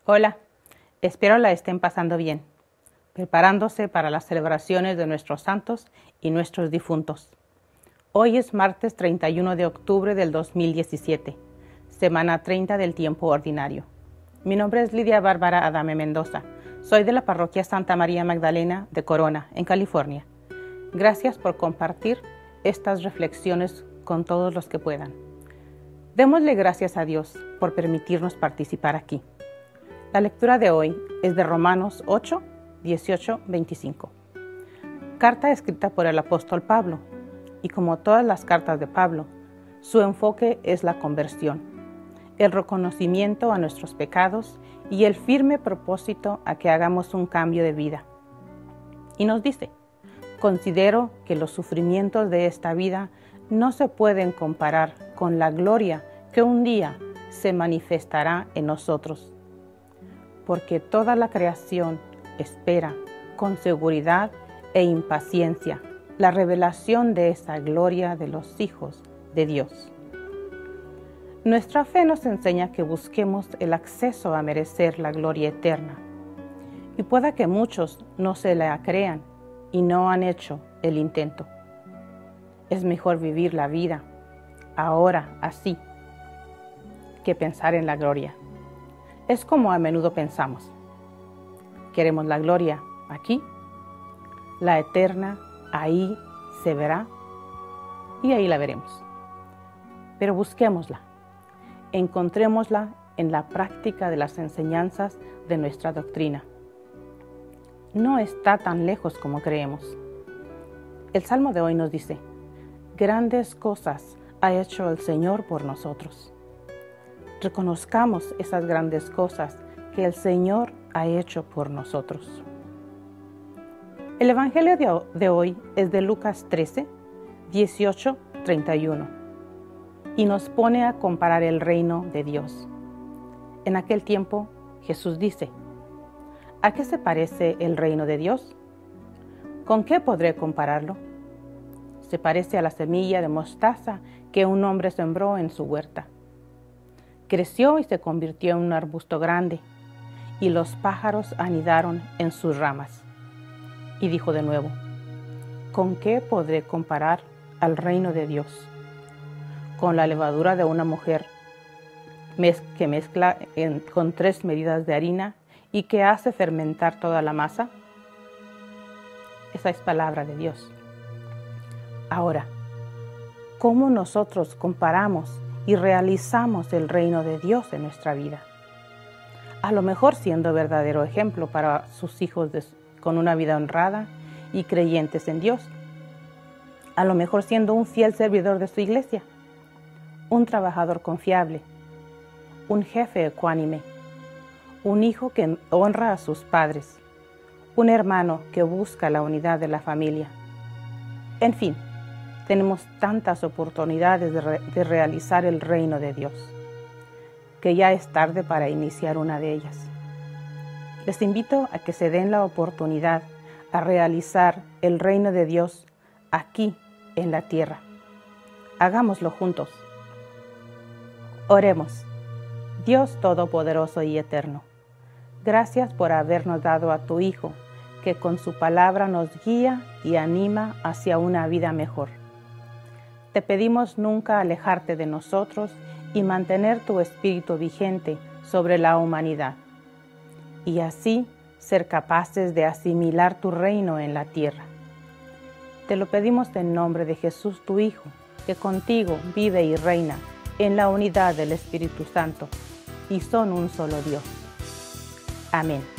Hola, espero la estén pasando bien, preparándose para las celebraciones de nuestros santos y nuestros difuntos. Hoy es martes 31 de octubre del 2017, semana 30 del tiempo ordinario. Mi nombre es Lidia Bárbara Adame Mendoza. Soy de la parroquia Santa María Magdalena de Corona, en California. Gracias por compartir estas reflexiones con todos los que puedan. Démosle gracias a Dios por permitirnos participar aquí. La lectura de hoy es de Romanos 8, 18, 25. Carta escrita por el apóstol Pablo, y como todas las cartas de Pablo, su enfoque es la conversión, el reconocimiento a nuestros pecados y el firme propósito a que hagamos un cambio de vida. Y nos dice: considero que los sufrimientos de esta vida no se pueden comparar con la gloria que un día se manifestará en nosotros. Porque toda la creación espera con seguridad e impaciencia la revelación de esa gloria de los hijos de Dios. Nuestra fe nos enseña que busquemos el acceso a merecer la gloria eterna, y pueda que muchos no se la crean y no han hecho el intento. Es mejor vivir la vida ahora así que pensar en la gloria. Es como a menudo pensamos. Queremos la gloria aquí, la eterna ahí se verá y ahí la veremos. Pero busquémosla, encontrémosla en la práctica de las enseñanzas de nuestra doctrina. No está tan lejos como creemos. El Salmo de hoy nos dice: grandes cosas ha hecho el Señor por nosotros. Reconozcamos esas grandes cosas que el Señor ha hecho por nosotros. El Evangelio de hoy es de Lucas 13, 18, 31, y nos pone a comparar el reino de Dios. En aquel tiempo, Jesús dice: ¿a qué se parece el reino de Dios? ¿Con qué podré compararlo? Se parece a la semilla de mostaza que un hombre sembró en su huerta. Creció y se convirtió en un arbusto grande, y los pájaros anidaron en sus ramas. Y dijo de nuevo: ¿con qué podré comparar al reino de Dios? Con la levadura de una mujer que mezcla con 3 medidas de harina y que hace fermentar toda la masa. Esa es palabra de Dios. Ahora, ¿cómo nosotros comparamos y realizamos el reino de Dios en nuestra vida? A lo mejor siendo verdadero ejemplo para sus hijos con una vida honrada y creyentes en Dios. A lo mejor siendo un fiel servidor de su iglesia, un trabajador confiable, un jefe ecuánime, un hijo que honra a sus padres, un hermano que busca la unidad de la familia. En fin, tenemos tantas oportunidades de realizar el reino de Dios, que ya es tarde para iniciar una de ellas. Les invito a que se den la oportunidad a realizar el reino de Dios aquí en la tierra. Hagámoslo juntos. Oremos. Dios Todopoderoso y Eterno, gracias por habernos dado a tu Hijo, que con su palabra nos guía y anima hacia una vida mejor. Te pedimos nunca alejarte de nosotros y mantener tu espíritu vigente sobre la humanidad, y así ser capaces de asimilar tu reino en la tierra. Te lo pedimos en nombre de Jesús, tu Hijo, que contigo vive y reina en la unidad del Espíritu Santo, y son un solo Dios. Amén.